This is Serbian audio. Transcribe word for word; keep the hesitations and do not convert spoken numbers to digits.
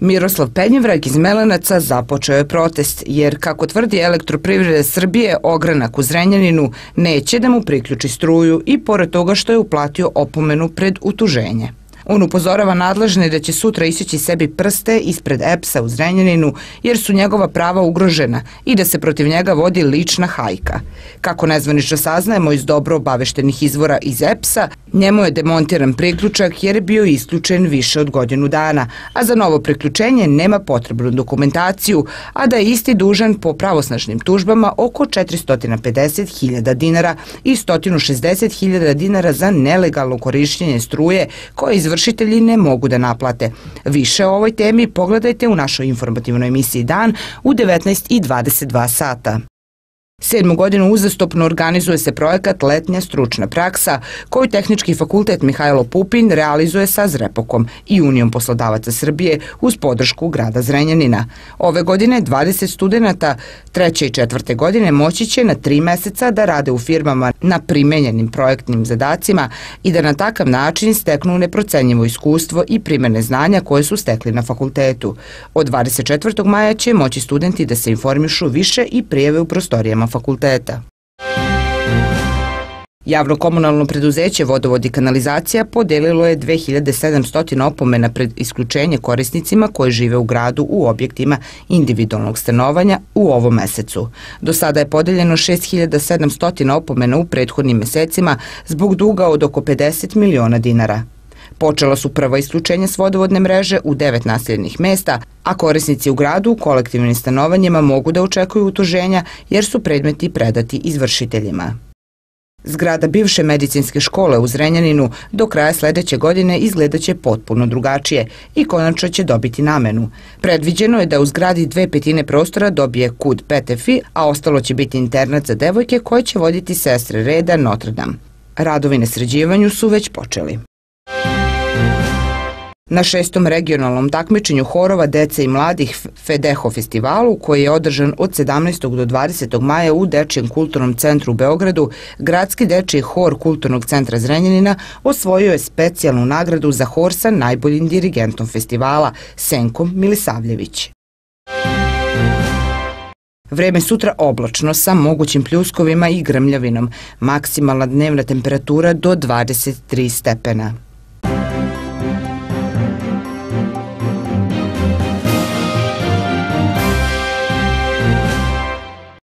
Miroslav Penjevrag iz Melenaca započeo je protest, jer, kako tvrdi Elektroprivreda Srbije, ogranak u Zrenjaninu neće da mu priključi struju i pored toga što je uplatio opomenu pred utuženje. On upozorava nadležne da će sutra iseći sebi prste ispred E P S-a u Zrenjaninu jer su njegova prava ugrožena i da se protiv njega vodi lična hajka. Kako nezvanično saznajemo iz dobro obaveštenih izvora iz E P S-a, njemu je demontiran priključak jer je bio isključen više od godinu dana, a za novo priključenje nema potrebnu dokumentaciju, a da je isti dužan po pravosnažnim tužbama oko četiristo pedeset hiljada dinara i sto šezdeset hiljada dinara za nelegalno korišćenje struje koje izvršitelji ne mogu da naplate. Više o ovoj temi pogledajte u našoj informativnoj emisiji Dan u devetnaest i dvadeset dva sata. Sedmu godinu uzastopno organizuje se projekat Letnja stručna praksa, koju Tehnički fakultet Mihajlo Pupin realizuje sa Zrepokom i Unijom poslodavaca Srbije uz podršku grada Zrenjanina. Ove godine dvadeset studenata treće i četvrte godine moći će na tri meseca da rade u firmama na primenjenim projektnim zadacima i da na takav način steknu neprocenjivo iskustvo i primene znanja koje su stekli na fakultetu. Od dvadeset četvrtog maja će moći studenti da se informišu više i prijave u prostorijama fakulteta. Javno komunalno preduzeće Vodovod i kanalizacija podelilo je dve hiljade sedamsto opomena pred isključenje korisnicima koji žive u gradu u objektima individualnog stanovanja u ovom mesecu. Do sada je podeljeno šest hiljada sedamsto opomena u prethodnim mesecima zbog duga od oko pedeset miliona dinara. Počela su prva isključenja s vodovodne mreže u devet naseljenih mesta, a korisnici u gradu u kolektivnim stanovanjima mogu da očekuju utuženja jer su predmeti predati izvršiteljima. Zgrada bivše medicinske škole u Zrenjaninu do kraja sledeće godine izgledaće potpuno drugačije i konačno će dobiti namenu. Predviđeno je da u zgradi dve petine prostora dobije kud P T F I, a ostalo će biti internat za devojke koje će voditi sestre reda Notre Dame. Radovi na sređivanju su već počeli. Na šestom regionalnom takmičenju horova dece i mladih Fedeho festivalu, koji je održan od sedamnaestog do dvadesetog maja u Dečijem kulturnom centru u Beogradu, Gradski dečiji hor Kulturnog centra Zrenjanina osvojio je specijalnu nagradu za hor sa najboljim dirigentom festivala, Senkom Milisavljević. Vreme sutra oblačno sa mogućim pljuskovima i grmljavinom, maksimalna dnevna temperatura do dvadeset tri stepena.